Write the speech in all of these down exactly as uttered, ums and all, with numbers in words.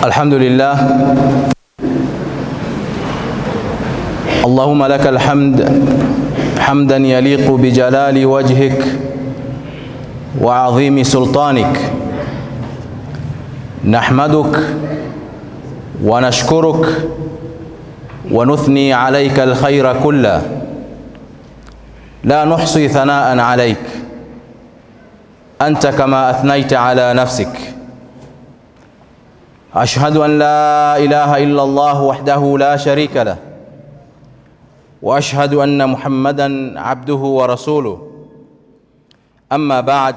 الحمد لله اللهم لك الحمد حمدا يليق بجلال وجهك وعظيم سلطانك نحمدك ونشكرك ونثني عليك الخير كله لا نحصي ثناء عليك أنت كما أثنيت على نفسك. أشهد أن لا إله إلا الله وحده لا شريك له وأشهد أن محمدًا عبده ورسوله. أما بعد،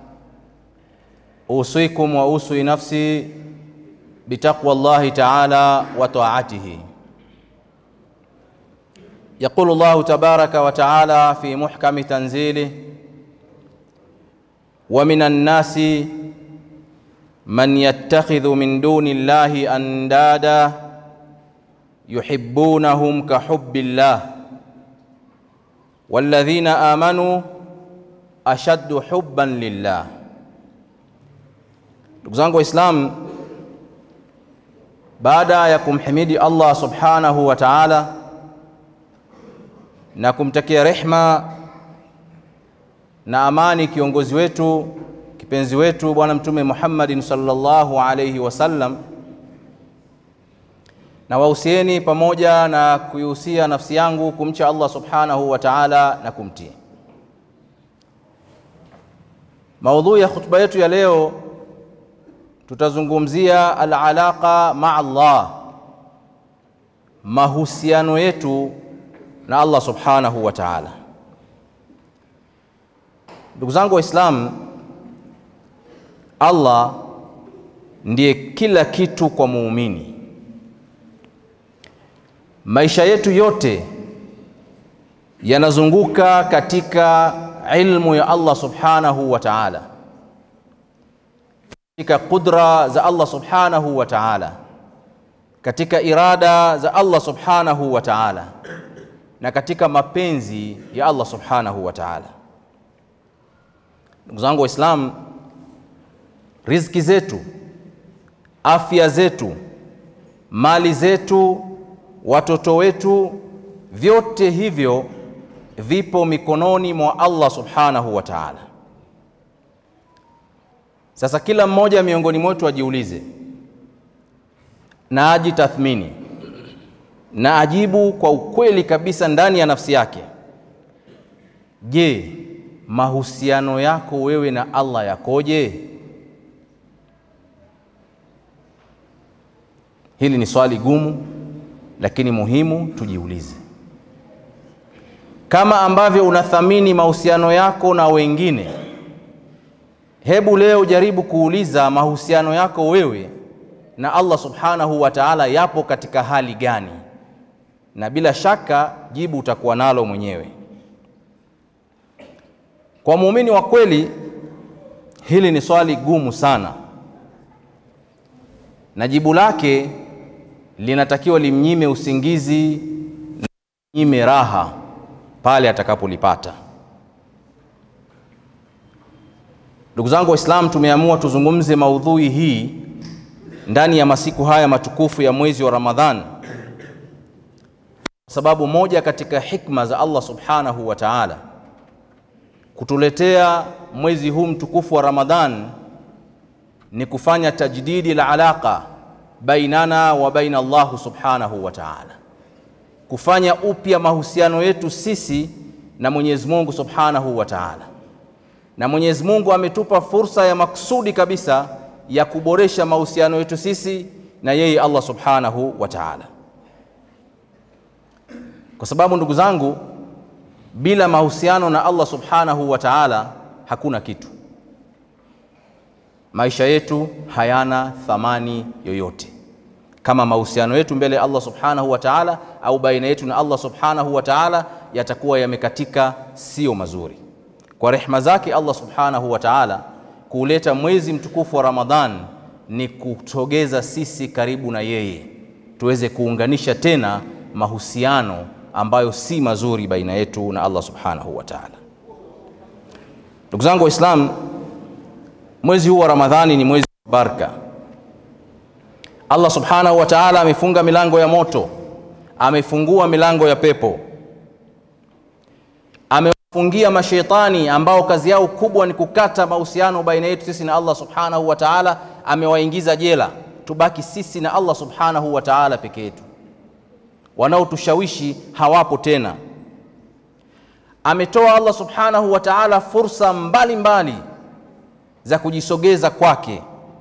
أوصيكم وأوصي نفسي بتقوى الله تعالى وطاعته. يقول الله تبارك وتعالى في محكم تنزيله: ومن الناس من يتخذ من دون الله أندادا يحبونهم كحب الله والذين آمنوا أشد حبا لله. Ndugu zangu Waislamu, baada ya kumhimidi Allah subhanahu wa ta'ala na kumtakia rehma na amani kiongozi wetu kipenzi wetu bwana mtume Muhammadin sallallahu alayhi wasallam, na wahusieni pamoja na kuihusia nafsi yangu kumcha Allah subhanahu wa ta'ala na kumtii. Maudhui ya khutba yetu ya leo, tutazungumzia al-alaqa ma'a Allah, mahusiano yetu na Allah subhanahu wa ta'ala. Ndugu zangu Waislamu, Allah ndiye kila kitu kwa muumini. Maisha yetu yote yanazunguka katika ilmu ya Allah subhanahu wa ta'ala, katika kudra za Allah subhanahu wa ta'ala, katika irada za Allah subhanahu wa ta'ala, na katika mapenzi ya Allah subhanahu wa ta'ala. Ndugu zangu Waislamu, riziki zetu, afya zetu, mali zetu, watoto wetu, vyote hivyo vipo mikononi mwa Allah subhanahu wa ta'ala. Sasa kila mmoja miongoni mwetu ajiulize na ajitathmini na ajibu kwa ukweli kabisa ndani ya nafsi yake: je, mahusiano yako wewe na Allah yakoje? Hili ni swali gumu lakini muhimu tujiulize. Kama ambavyo unathamini mahusiano yako na wengine, hebu leo jaribu kuuliza mahusiano yako wewe na Allah subhanahu wa ta'ala yapo katika hali gani? Na bila shaka jibu utakuwa nalo mwenyewe. Kwa muumini wa kweli, hili ni swali gumu sana, na jibu lake linatakiwa limnyime usingizi na limnyime raha pale atakapolipata. Ndugu zangu Waislamu, tumeamua tuzungumze maudhui hii ndani ya masiku haya matukufu ya mwezi wa Ramadhan, kwa sababu moja katika hikma za Allah subhanahu wa ta'ala kutuletea mwezi huu mtukufu wa Ramadhan ni kufanya tajdidi la alaqa bainana wa baina Allah subhanahu wa ta'ala, kufanya upya mahusiano yetu sisi na Mwenyezi Mungu subhanahu wa ta'ala. Na Mwenyezi Mungu ametupa fursa ya maksudi kabisa ya kuboresha mahusiano yetu sisi na yeye Allah subhanahu wa ta'ala, kwa sababu ndugu zangu, bila mahusiano na Allah subhanahu wa ta'ala hakuna kitu. Maisha yetu hayana thamani yoyote kama mahusiano yetu mbele ya Allah subhanahu wa ta'ala au baina yetu na Allah subhanahu wa ta'ala yatakuwa yamekatika, sio mazuri. Kwa rehema zake Allah subhanahu wa ta'ala, kuleta mwezi mtukufu wa Ramadhan ni kutogeza sisi karibu na yeye, tuweze kuunganisha tena mahusiano ambayo si mazuri baina yetu na Allah subhanahu wa ta'ala. Ndugu zangu Waislamu, mwezi huu wa Ramadhani ni mwezi wa baraka. Allah subhanahu wa ta'ala amefunga milango ya moto, amefungua milango ya pepo, amefungia mashaitani ambao kazi yao kubwa ni kukata mahusiano baina yetu sisi na Allah subhanahu wa ta'ala, amewaingiza jela, tubaki sisi na Allah subhanahu wa ta'ala peke yetu. Wanaotushawishi hawapo tena. Ametoa Allah subhanahu wa ta'ala fursa mbalimbali mbali za kujisogeza kwake,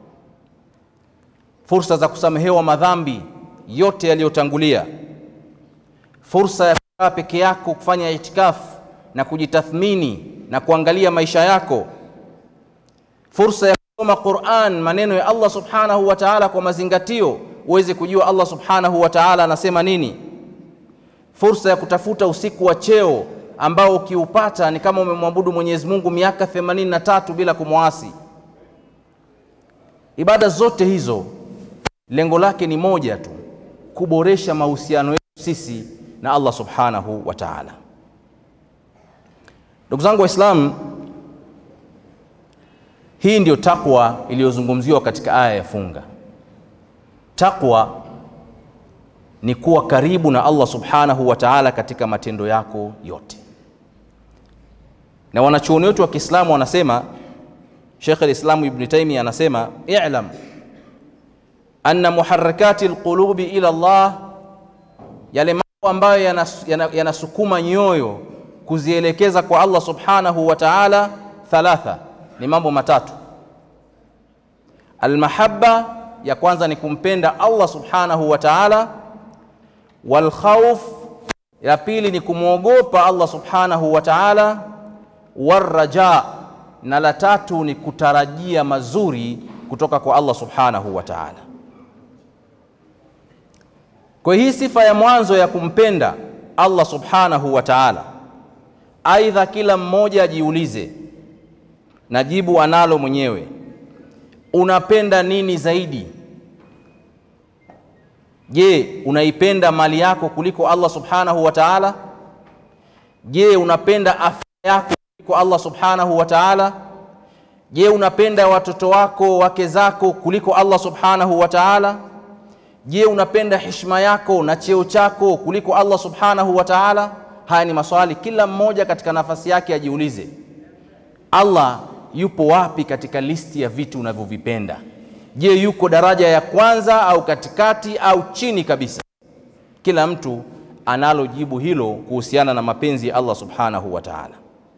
fursa za kusamehewa madhambi yote yaliyotangulia, fursa ya kukaa peke yako kufanya itikafu na kujitathmini na kuangalia maisha yako, fursa ya kusoma Qur'an, maneno ya Allah subhanahu wa ta'ala kwa mazingatio uweze kujua Allah subhanahu wa ta'ala anasema nini, fursa ya kutafuta usiku wa cheo ambao ukiupata ni kama umemwabudu Mwenyezi Mungu miaka themanini na tatu bila kumwasi. Ibada zote hizo lengo lake ni moja tu, kuboresha mahusiano yetu sisi na Allah subhanahu wa ta'ala. Ndugu zangu Waislamu, hii ndio takwa iliyozungumziwa katika aya ya funga. Takwa ni kuwa karibu na Allah subhanahu wa ta'ala katika matendo yako yote. Na wanachuoni wetu wa Kiislamu wanasema, Sheikh al-Islam Ibn Taymiyyah anasema, i'lam anna muharrakati alqulubi ila Allah, yale mambo ambayo yanasukuma yana, yana nyoyo kuzielekeza kwa Allah subhanahu wa ta'ala, thalatha, ni mambo matatu. Almahabba, ya kwanza ni kumpenda Allah subhanahu wa ta'ala. Walkhawf, ya pili ni kumwogopa Allah subhanahu wa ta'ala. Warraja, na la tatu ni kutarajia mazuri kutoka kwa Allah subhanahu wa ta'ala. Kwa hii sifa ya mwanzo ya kumpenda Allah subhanahu wa ta'ala, aidha kila mmoja ajiulize, na jibu analo mwenyewe, unapenda nini zaidi? Je, unaipenda mali yako kuliko Allah subhanahu wa ta'ala? Je, unapenda afya yako kuliko Allah subhanahu wa ta'ala? Je, unapenda watoto wako, wake zako kuliko Allah subhanahu wa ta'ala? Je, unapenda heshima yako na cheo chako kuliko Allah subhanahu wa ta'ala? Haya ni maswali kila mmoja katika nafasi yake ajiulize. Allah yupo wapi katika listi ya vitu unavyovipenda? Je, yuko daraja ya kwanza au katikati au chini kabisa? Kila mtu analo jibu hilo kuhusiana na mapenzi ya Allah subhanahu wa ta'ala.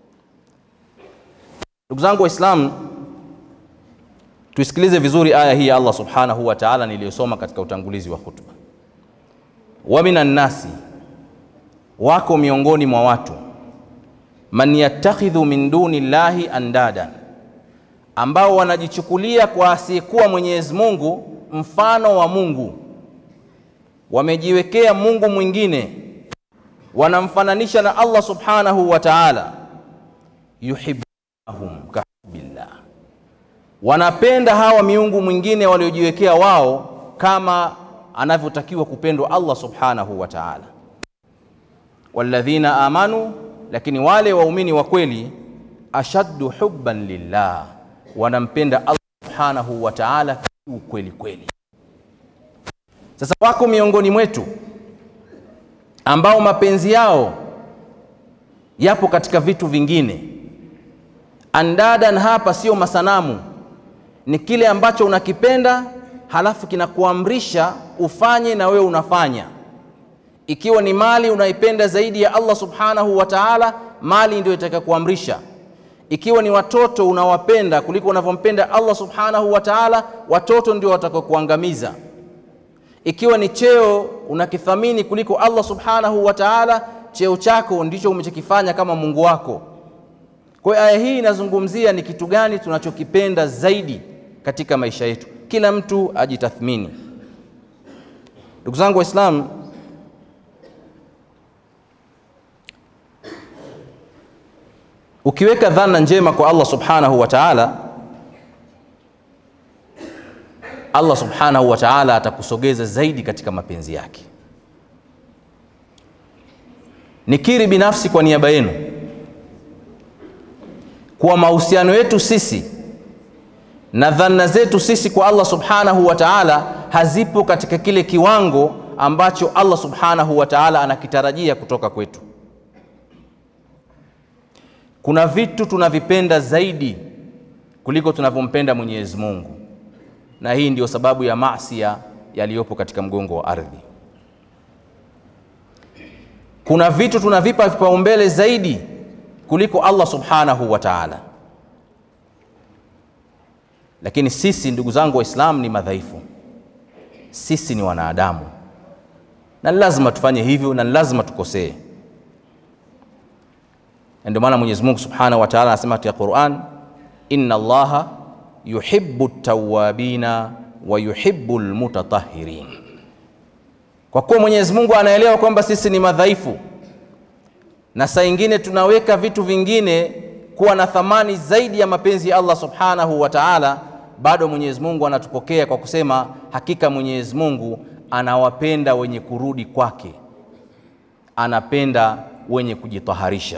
Ndugu zangu Waislamu, tuisikilize vizuri aya hii ya Allah subhanahu wa ta'ala niliyosoma katika utangulizi wa khutba. Wa minan nasi, wako miongoni mwa watu, man yattakhidhu min duni llahi andadan, ambao wanajichukulia kwa asiyekuwa Mwenyezi Mungu mfano wa Mungu. Wamejiwekea Mungu mwingine, wanamfananisha na Allah subhanahu wa ta'ala. Yuhibbuhum kahubbillah, wanapenda hawa miungu mwingine waliojiwekea wao kama anavyotakiwa kupendwa Allah subhanahu wa ta'ala. Walladhina amanu, lakini wale waumini wa kweli, ashaddu hubban lillah, wanampenda Allah subhanahu wa ta'ala kweli kweli. Sasa wako miongoni mwetu ambao mapenzi yao yapo katika vitu vingine. Andadan hapa sio masanamu, ni kile ambacho unakipenda halafu kinakuamrisha ufanye na wewe unafanya. Ikiwa ni mali unaipenda zaidi ya Allah subhanahu wa ta'ala, mali ndio itakayokuamrisha. Ikiwa ni watoto unawapenda kuliko unavyompenda Allah subhanahu wa ta'ala, watoto ndio watakaokuangamiza. Ikiwa ni cheo unakithamini kuliko Allah subhanahu wa ta'ala, cheo chako ndicho umechokifanya kama Mungu wako. Kwa aya hii inazungumzia ni kitu gani tunachokipenda zaidi katika maisha yetu. Kila mtu ajitathmini. Ndugu zangu Waislamu, ukiweka dhana njema kwa Allah subhanahu wa ta'ala, Allah subhanahu wa ta'ala atakusogeza zaidi katika mapenzi yake. Nikiri binafsi kwa niaba yenu kwa mahusiano yetu sisi na dhana zetu sisi kwa Allah subhanahu wa ta'ala hazipo katika kile kiwango ambacho Allah subhanahu wa ta'ala anakitarajia kutoka kwetu. Kuna vitu tunavipenda zaidi kuliko tunavyompenda Mwenyezi Mungu, na hii ndio sababu ya maasi yaliyopo katika mgongo wa ardhi. Kuna vitu tunavipa vipaumbele zaidi kuliko Allah subhanahu wa ta'ala. Lakini sisi ndugu zangu Waislamu ni madhaifu, sisi ni wanadamu, na lazima tufanye hivyo, na lazima tukosee. Ndio maana Mwenyezi Mungu subhanahu wa ta'ala anasema katika Qur'an, inna Allaha yuhibbu at-tawwabina wa yuhibbu al-mutatahhirin. Kwa kuwa Mwenyezi Mungu anaelewa kwamba sisi ni madhaifu, na saa nyingine tunaweka vitu vingine kuwa na thamani zaidi ya mapenzi ya Allah subhanahu wa ta'ala, bado Mwenyezi Mungu anatupokea kwa kusema hakika Mwenyezi Mungu anawapenda wenye kurudi kwake, anapenda wenye kujitaharisha.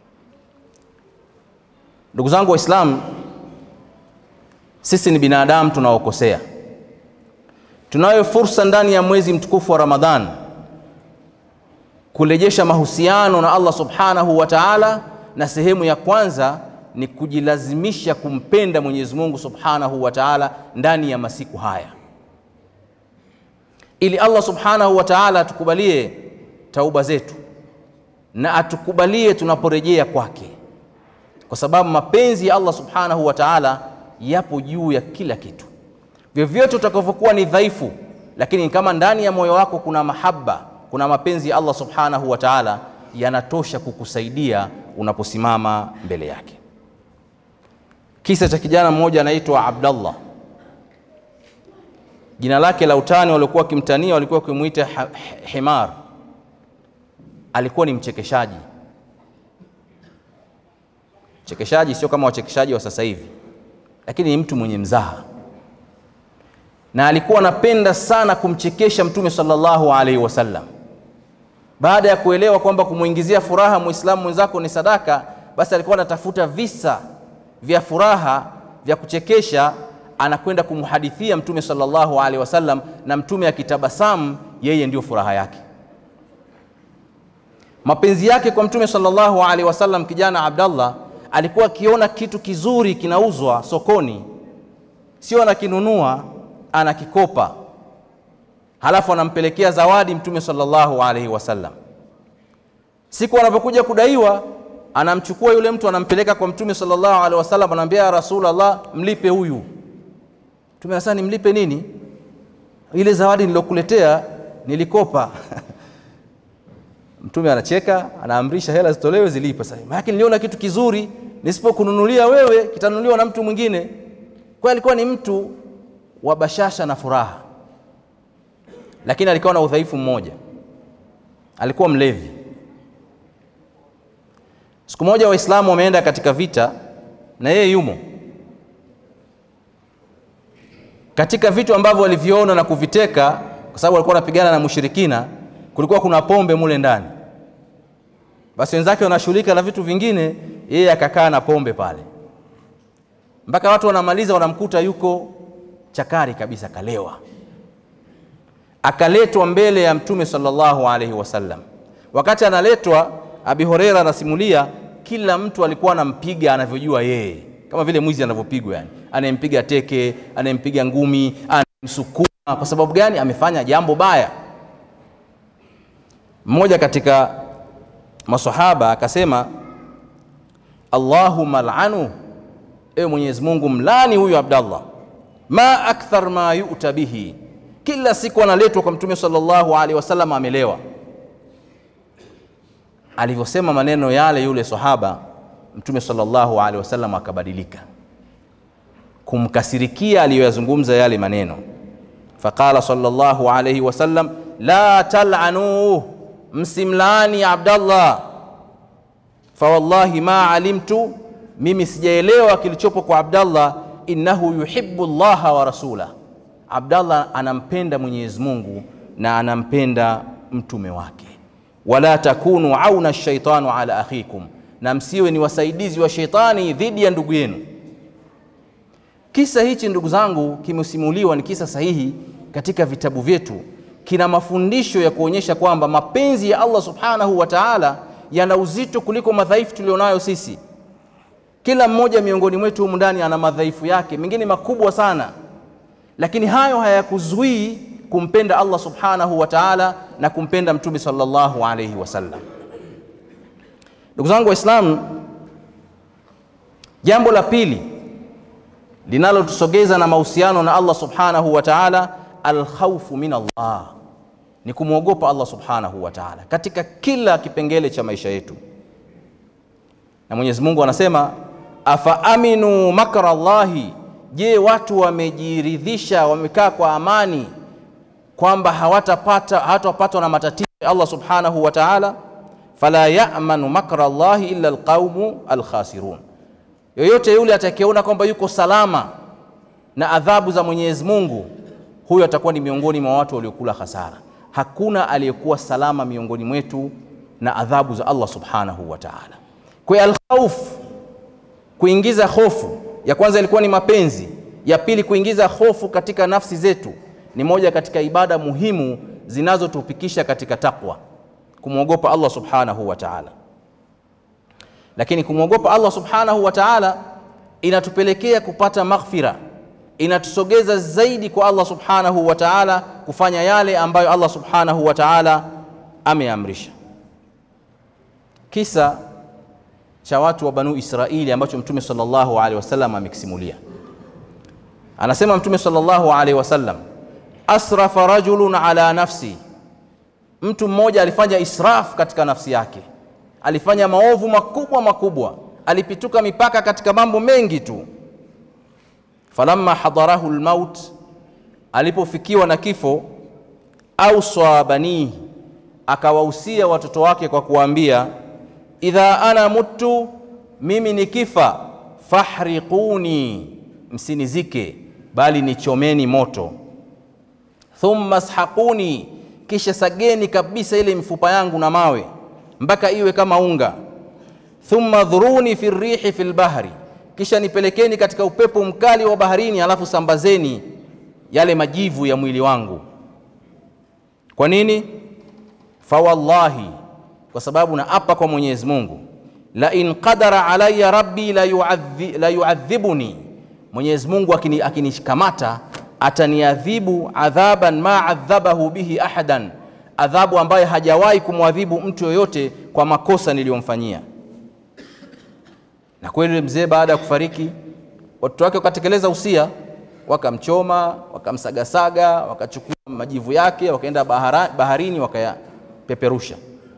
Ndugu zangu Waislamu, sisi ni binadamu tunaokosea. Tunayo fursa ndani ya mwezi mtukufu wa Ramadhan kurejesha mahusiano na Allah subhanahu wa ta'ala, na sehemu ya kwanza ni kujilazimisha kumpenda Mwenyezi Mungu subhanahu wa ta'ala ndani ya masiku haya, ili Allah subhanahu wa ta'ala atukubalie tauba zetu na atukubalie tunaporejea kwake, kwa sababu mapenzi ya Allah subhanahu wa ta'ala yapo juu ya kila kitu. Vyovyote utakavyokuwa ni dhaifu, lakini kama ndani ya moyo wako kuna mahaba, kuna mapenzi ya Allah subhanahu wa ta'ala, yanatosha kukusaidia unaposimama mbele yake. Kisa cha kijana mmoja anaitwa Abdallah. Jina lake la utani walikuwa kimtania, walikuwa kimuita Himar. Alikuwa ni mchekeshaji. Mchekeshaji sio kama wachekeshaji wa sasa hivi, lakini ni mtu mwenye mzaha, na alikuwa anapenda sana kumchekesha Mtume sallallahu alaihi wasallam. Baada ya kuelewa kwamba kumuingizia furaha Muislamu mwenzako ni sadaka, basi alikuwa anatafuta visa vya furaha vya kuchekesha, anakwenda kumhadithia Mtume sallallahu alaihi wasallam, na Mtume akitabasamu yeye ndio furaha yake. Mapenzi yake kwa Mtume sallallahu alaihi wasallam, kijana Abdallah alikuwa akiona kitu kizuri kinauzwa sokoni, sio anakinunua, anakikopa, halafu anampelekea zawadi Mtume sallallahu alaihi wasallam. Siku anapokuja kudaiwa, anamchukua yule mtu, anampeleka kwa Mtume sallallahu alaihi wasallam, anamwambia ya Rasulullah, mlipe huyu. Mtume anasema nimlipe nini? Ile zawadi nilokuletea nilikopa. Mtume anacheka, anaamrisha hela zitolewe zilipe. Sasa maana niliona kitu kizuri, nisipokununulia wewe kitanunuliwa na mtu mwingine. Kwa alikuwa ni mtu wa bashasha na furaha, lakini alikuwa na udhaifu mmoja, alikuwa mlevi. Siku moja Waislamu wameenda katika vita na yeye yumo. Katika vitu ambavyo waliviona na kuviteka, kwa sababu walikuwa wanapigana na mushirikina, kulikuwa kuna pombe mule ndani. Basi wenzake wanashughulika na vitu vingine, yeye akakaa na pombe pale. Mpaka watu wanamaliza, wanamkuta yuko chakari kabisa, kalewa. Akaletwa mbele ya Mtume sallallahu alaihi wasallam. Wakati analetwa, Abi Huraira anasimulia, kila mtu alikuwa anampiga anavyojua yeye, kama vile mwizi anavyopigwa yani. Anayempiga teke, anayempiga ngumi, anamsukuma. Kwa sababu gani? Amefanya jambo baya. Mmoja katika maswahaba akasema, Allahumma al'anu, ewe Mwenyezi Mungu mlani huyu Abdallah, ma akthar ma yu'ta bihi. Kila siku analetwa kwa Mtume sallallahu alaihi wasallam amelewa. Alivyosema maneno yale yule sahaba, Mtume sallallahu alaihi wasallam akabadilika, kumkasirikia aliyoyazungumza yale maneno. Faqala sallallahu alaihi wasallam, la tal'anu, msimlani Abdallah, fa wallahi ma alimtu, mimi sijaelewa kilichopo kwa Abdallah, innahu yuhibbu Allah wa rasula. Abdallah anampenda Mwenyezi Mungu na anampenda mtume wake. Wala takunu auna ash-shaytanu ala akhikum, na msiwe ni wasaidizi wa shetani dhidi ya ndugu yenu. Kisa hichi ndugu zangu kimesimuliwa, ni kisa sahihi, katika vitabu vyetu kina mafundisho ya kuonyesha kwamba mapenzi ya Allah subhanahu wa ta'ala yana uzito kuliko madhaifu tulionayo sisi. Kila mmoja miongoni mwetu humu ndani ana madhaifu yake, mengine makubwa sana, lakini hayo hayakuzuii kumpenda Allah subhanahu wa ta'ala na kumpenda Mtume sallallahu alayhi wasallam. Ndugu zangu Waislamu, jambo la pili linalotusogeza na mahusiano na Allah subhanahu wa ta'ala, al-khawfu min Allah, ni kumwogopa Allah subhanahu wa ta'ala katika kila kipengele cha maisha yetu. Na Mwenyezi Mungu anasema, afa aminu makra Allahi, je, watu wamejiridhisha, wamekaa kwa amani kwamba hawatapata hawatapatwa na matatizo ya Allah subhanahu wa ta'ala? Fala ya'manu makra Allahi illa alqaumu alkhasirun, yoyote yule atakayeona kwamba yuko salama na adhabu za Mwenyezi Mungu, huyo atakuwa ni miongoni mwa watu waliokula hasara. Hakuna aliyekuwa salama miongoni mwetu na adhabu za Allah subhanahu wa ta'ala. Kwa al-khawf, kuingiza hofu, ya kwanza ilikuwa ni mapenzi, ya pili kuingiza hofu katika nafsi zetu, ni moja katika ibada muhimu zinazotupikisha katika takwa, kumwogopa Allah subhanahu wa ta'ala. Lakini kumwogopa Allah subhanahu wa ta'ala inatupelekea kupata maghfira, inatusogeza zaidi kwa Allah subhanahu wa ta'ala kufanya yale ambayo Allah subhanahu wa ta'ala ameamrisha. Kisa cha watu wa Banu Israili ambacho Mtume sallallahu alaihi wasallam amekisimulia. Anasema Mtume sallallahu alaihi wasallam, asrafa rajulun ala nafsi, mtu mmoja alifanya israf katika nafsi yake, alifanya maovu makubwa makubwa, alipituka mipaka katika mambo mengi tu. Falamma hadarahu almaut, alipofikiwa na kifo, awsa banihi, akawahusia watoto wake kwa kuambia, idha ana mutu, mimi nikifa, fahriquni, msinizike bali nichomeni moto, thumma shaquni, kisha sageni kabisa ile mifupa yangu na mawe mpaka iwe kama unga, thumma dhuruni fi rihi fil bahri, kisha nipelekeni katika upepo mkali wa baharini, alafu sambazeni yale majivu ya mwili wangu. Kwa nini? Fa wallahi, kwa sababu na apa kwa Mwenyezi Mungu, la in qadara alayya rabbi la yu'adhi la yu'adhibuni, Mwenyezi Mungu akinishikamata ataniadhibu adhaban ma adhabahu bihi ahadan, adhabu ambaye hajawahi kumwadhibu mtu yoyote kwa makosa niliyomfanyia. Na kweli mzee baada ya kufariki, watoto wake wakatekeleza usia, wakamchoma, wakamsagasaga, wakachukua majivu yake, wakaenda baharini, wakayapeperusha.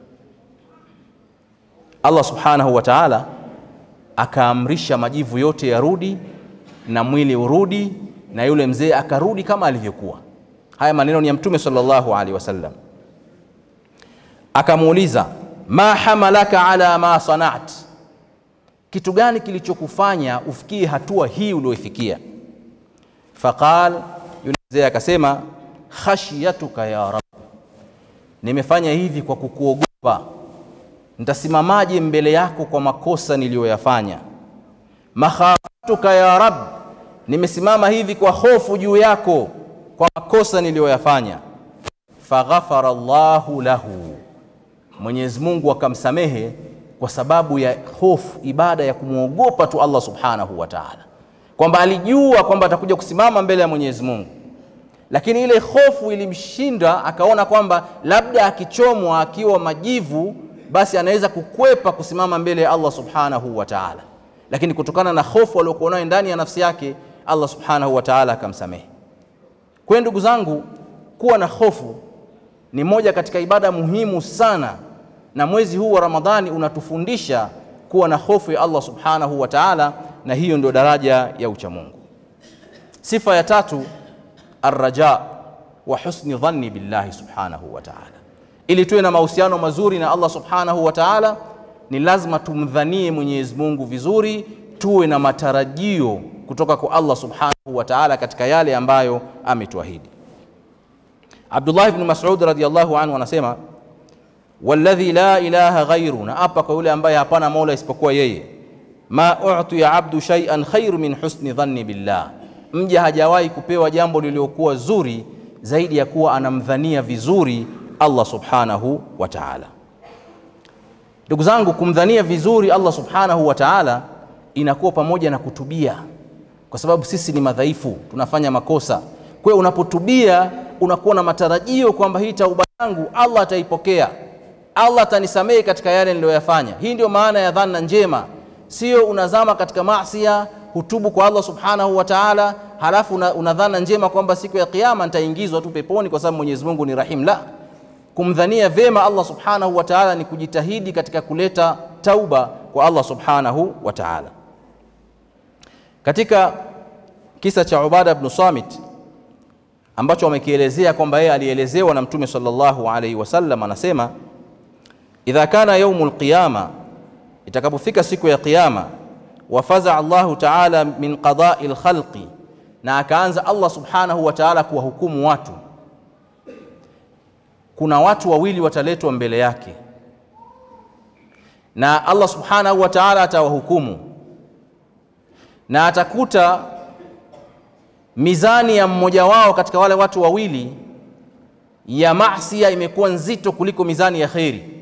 Allah subhanahu wa ta'ala akaamrisha majivu yote yarudi na mwili urudi, na yule mzee akarudi kama alivyokuwa. Haya maneno ni ya Mtume sallallahu alaihi wasallam. Akamuuliza, ma hamalaka ala ma sanat, kitu gani kilichokufanya ufikie hatua hii ulioifikia? Faqal, yule mzee akasema, khashiyatuka ya Rabb, nimefanya hivi kwa kukuogopa, nitasimamaje mbele yako kwa makosa niliyoyafanya. Makhafatuka ya Rabb, nimesimama hivi kwa hofu juu yako kwa makosa niliyoyafanya. Faghafara Allahu lahu, Mwenyezi Mungu akamsamehe kwa sababu ya hofu, ibada ya kumwogopa tu Allah subhanahu wa ta'ala, kwamba alijua kwamba atakuja kusimama mbele ya Mwenyezi Mungu, lakini ile hofu ilimshinda, akaona kwamba labda akichomwa akiwa majivu basi anaweza kukwepa kusimama mbele ya Allah subhanahu wa ta'ala, lakini kutokana na hofu aliyokuwa nayo ndani ya nafsi yake, Allah subhanahu wa ta'ala akamsamehe. Kwa ndugu zangu, kuwa na hofu ni moja katika ibada muhimu sana, na mwezi huu wa Ramadhani unatufundisha kuwa na hofu ya Allah subhanahu wa ta'ala, na hiyo ndio daraja ya uchamungu. Sifa ya tatu, arraja wa husni dhanni billahi subhanahu wa ta'ala. Ili tuwe na mahusiano mazuri na Allah subhanahu wa ta'ala, ni lazima tumdhanie Mwenyezi Mungu vizuri, tuwe na matarajio kutoka kwa Allah subhanahu wa ta'ala katika yale ambayo ametuahidi. Abdullah ibn Mas'ud radhiyallahu anhu anasema, walladhi la ilaha ghairu, na apa kwa yule ambaye hapana mola isipokuwa yeye, ma u'tu ya abdu shay'an khairu min husni dhanni billah, mja hajawahi kupewa jambo lililokuwa zuri zaidi ya kuwa anamdhania vizuri Allah subhanahu wa ta'ala. Ndugu zangu, kumdhania vizuri Allah subhanahu wa ta'ala inakuwa pamoja na kutubia, kwa sababu sisi ni madhaifu, tunafanya makosa. Kwa hiyo unapotubia unakuwa na matarajio kwamba hii tauba yangu Allah ataipokea, Allah atanisamehe katika yale niliyoyafanya. Hii ndio maana ya dhana njema. Sio unazama katika maasiya, hutubu kwa Allah subhanahu wa ta'ala, halafu unadhana njema kwamba siku ya kiyama nitaingizwa tu peponi kwa sababu Mwenyezi Mungu ni rahim. La, kumdhania vema Allah subhanahu wa ta'ala ni kujitahidi katika kuleta tauba kwa Allah subhanahu wa ta'ala. Katika kisa cha Ubada ibn Samit ambacho wamekielezea kwamba yeye alielezewa na Mtume sallallahu alayhi wasallam, anasema idha kana yaumul qiyama, itakapofika siku ya kiyama, wafaza Allahu ta'ala min qada'il khalqi, na akaanza Allah subhanahu wa ta'ala kuwahukumu watu. Kuna watu wawili wataletwa mbele yake na Allah subhanahu wa ta'ala atawahukumu, na atakuta mizani ya mmoja wao katika wale watu wawili ya maasiya imekuwa nzito kuliko mizani ya khairi.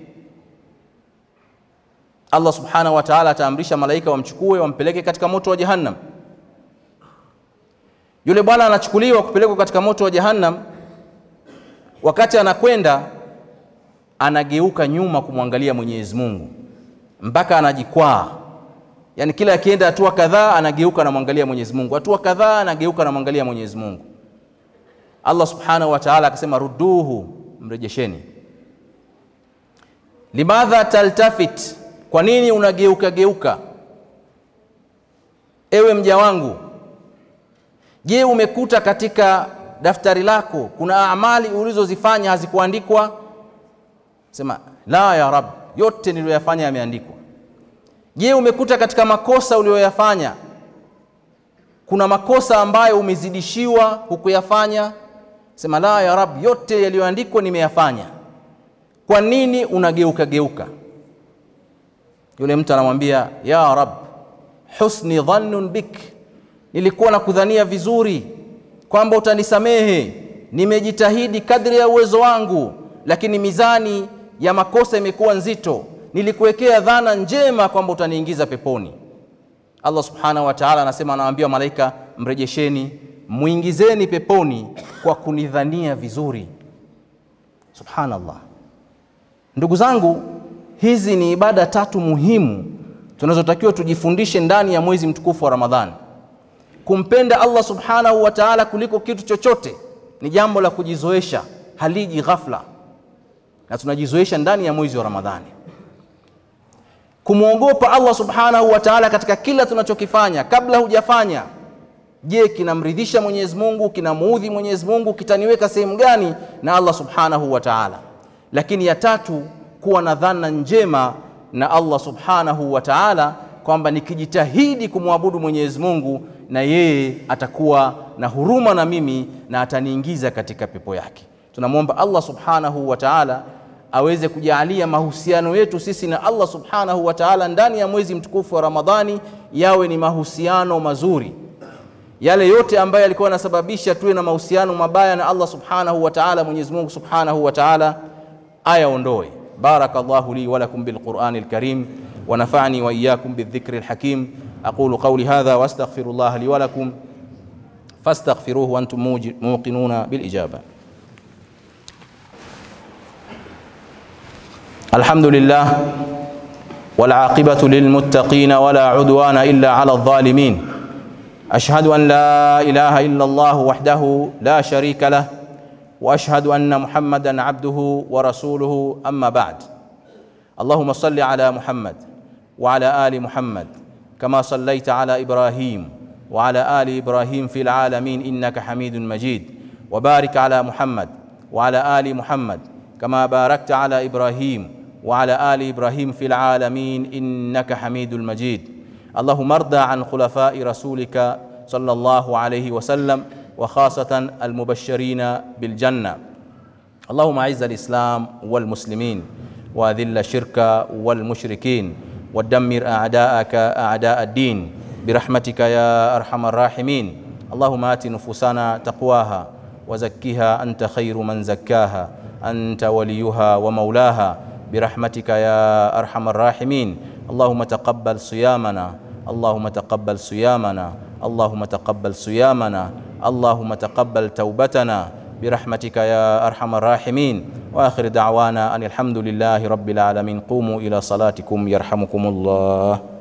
Allah subhanahu wa ta'ala ataamrisha malaika wamchukue wampeleke katika moto wa Jahannam. Yule bwana anachukuliwa kupelekwa katika moto wa Jahannam. Wakati anakwenda anageuka nyuma kumwangalia Mwenyezi Mungu mpaka anajikwaa. Yani kila akienda hatua kadhaa anageuka na mwangalia Mwenyezi Mungu, hatua kadhaa anageuka na mwangalia Mwenyezi Mungu. Allah subhanahu wa ta'ala akasema rudduhu, mrejesheni. Limadha taltafit, kwa nini unageuka geuka ewe mja wangu? Je, umekuta katika daftari lako kuna amali ulizozifanya hazikuandikwa? Sema la ya Rab, yote niliyoyafanya yameandikwa. Je, umekuta katika makosa uliyoyafanya kuna makosa ambayo umezidishiwa hukuyafanya? Sema la ya Rab, yote yaliyoandikwa nimeyafanya. Kwa nini unageuka geuka? Yule mtu anamwambia ya Rab, husni dhannun bik, nilikuwa nakudhania vizuri kwamba utanisamehe, nimejitahidi kadri ya uwezo wangu, lakini mizani ya makosa imekuwa nzito. Nilikuwekea dhana njema kwamba utaniingiza peponi. Allah subhanahu wa ta'ala anasema, anawaambia malaika, mrejesheni, muingizeni peponi kwa kunidhania vizuri. Subhanallah. Ndugu zangu, hizi ni ibada tatu muhimu tunazotakiwa tujifundishe ndani ya mwezi mtukufu wa Ramadhani. Kumpenda Allah subhanahu wa ta'ala kuliko kitu chochote ni jambo la kujizoesha, haliji ghafla, na tunajizoesha ndani ya mwezi wa Ramadhani. Kumuogopa Allah subhanahu wa ta'ala katika kila tunachokifanya kabla hujafanya. Je, kinamridhisha Mwenyezi Mungu, kinamuudhi Mwenyezi Mungu, kitaniweka sehemu gani na Allah subhanahu wa ta'ala? Lakini ya tatu, kuwa na dhana njema na Allah subhanahu wa ta'ala kwamba nikijitahidi kumwabudu Mwenyezi Mungu na yeye atakuwa na huruma na mimi na ataniingiza katika pepo yake. Tunamwomba Allah subhanahu wa ta'ala aweze kujalia mahusiano yetu sisi na Allah subhanahu wa ta'ala ndani ya mwezi mtukufu wa Ramadhani yawe ni mahusiano mazuri. Yale yote ambayo yalikuwa yanasababisha tuwe na mahusiano mabaya na Allah subhanahu wa ta'ala, Mwenyezi Mungu subhanahu wa ta'ala ayaondoe. Barakallahu li wa lakum bil Qur'anil Karim wa nafa'ani wa iyyakum bidhikril hakim. Aqulu qawli hadha wa astaghfirullaha li wa lakum fastaghfiruhu wa antum muqinuna bil ijaba. Alhamdulillah wal aqibatu lil muttaqin wa la udwana illa ala adh-dhalimin. Ashhadu an la ilaha illa Allah wahdahu la sharika lah wa ashhadu anna Muhammadan abduhu wa rasuluhu, amma ba'd. Allahumma salli ala Muhammad wa ala ali Muhammad kama sallaita ala Ibrahim wa ala ali Ibrahim fil alamin innaka Hamidun Majid, wa barik ala Muhammad wa ala ali Muhammad kama barakta ala Ibrahim wa ala ali Ibrahim fil alamin innaka Hamidul Majid. Allahumma arda an khulafai rasulika sallallahu alayhi wa sallam wa khasatan al-mubashshirina bil janna. Allahumma a'izz al-islam wal muslimin wa adhill ash-shirka wal mushrikin wa dammir a'da'aka a'da' ad-din برحمتك يا أرحم الراحمين. اللهم آت نفوسنا تقواها وزكها أنت خير من زكاها أنت وليها ومولاها برحمتك يا أرحم الراحمين. اللهم تقبل صيامنا اللهم تقبل صيامنا اللهم تقبل صيامنا اللهم تقبل توبتنا برحمتك يا أرحم الراحمين. وآخر دعوانا أن الحمد لله رب العالمين. قوموا إلى صلاتكم يرحمكم الله.